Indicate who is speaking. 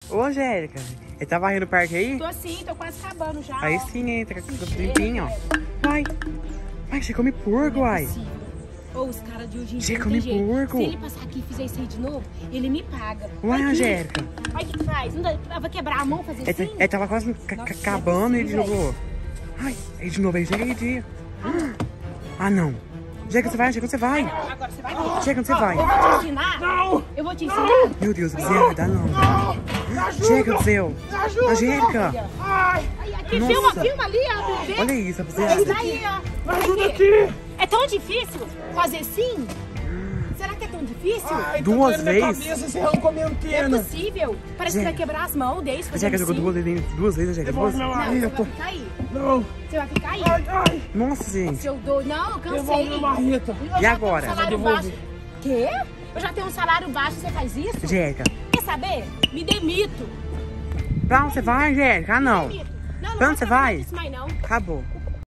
Speaker 1: Ô, Angélica, ele tá varrendo o parque aí?
Speaker 2: Tô sim, tô quase acabando já.
Speaker 1: Aí
Speaker 2: ó.
Speaker 1: sim, entra com o limpinho, ó. Vai. Vai, você come porco, uai.
Speaker 2: Ô, os caras de hoje em
Speaker 1: Você
Speaker 2: dia não
Speaker 1: come
Speaker 2: tem jeito.
Speaker 1: porco.
Speaker 2: Se ele passar aqui e fizer isso aí de novo, ele me paga.
Speaker 1: Uai,
Speaker 2: Olha aqui.
Speaker 1: Angélica.
Speaker 2: Olha o que faz. Não dá, vai quebrar a mão fazer assim?
Speaker 1: Ele tava quase acabando e ele
Speaker 2: velho.
Speaker 1: jogou. Ai, aí de novo, aí chega aí. Ah, não. Chega, você vai, chega, você vai.
Speaker 2: Agora você vai ver.
Speaker 1: Chega, você vai.
Speaker 2: Eu vou te ensinar.
Speaker 3: Não!
Speaker 2: Eu vou te ensinar.
Speaker 1: Meu Deus, Bezerra, dá não.
Speaker 3: Me ajuda!
Speaker 1: Chega do céu.
Speaker 3: Me ajuda!
Speaker 1: Angélica.
Speaker 3: Ai!
Speaker 2: Aí, aqui,
Speaker 1: Nossa.
Speaker 2: filma ali, ó. Vê.
Speaker 1: Olha isso,
Speaker 2: Isso
Speaker 1: Bezerra.
Speaker 2: aí, ó.
Speaker 3: Me ajuda
Speaker 2: Aqui.
Speaker 3: aqui!
Speaker 2: É tão difícil fazer assim? Será que é tão difícil?
Speaker 3: Ai,
Speaker 1: Duas
Speaker 3: tá doendo minha
Speaker 1: vezes?
Speaker 3: cabeça, você arrancou minha
Speaker 2: Não é
Speaker 3: antena.
Speaker 2: possível. Parece que vai quebrar as mãos desse.
Speaker 1: Angélica jogou duas vezes, Angélica.
Speaker 3: Devolve meu
Speaker 2: Não, você vai
Speaker 3: marreta.
Speaker 2: ficar aí.
Speaker 3: Não!
Speaker 2: Você vai ficar aí.
Speaker 3: Ai, ai!
Speaker 1: Nossa, gente.
Speaker 2: Se eu dou... Não, eu cansei.
Speaker 3: Devolve minha marreta.
Speaker 2: Eu já
Speaker 1: E agora?
Speaker 2: tenho um salário
Speaker 3: Devolve.
Speaker 2: baixo. Quê? Eu já tenho um salário baixo e você faz isso?
Speaker 1: Angélica.
Speaker 2: Quer saber? Me demito.
Speaker 1: Pra onde você vai, Angélica? Ah, não.
Speaker 2: Demito. Não,
Speaker 1: Pra
Speaker 2: não
Speaker 1: onde você
Speaker 2: vou trabalhar
Speaker 1: vai?
Speaker 2: nisso mais não.
Speaker 1: Acabou.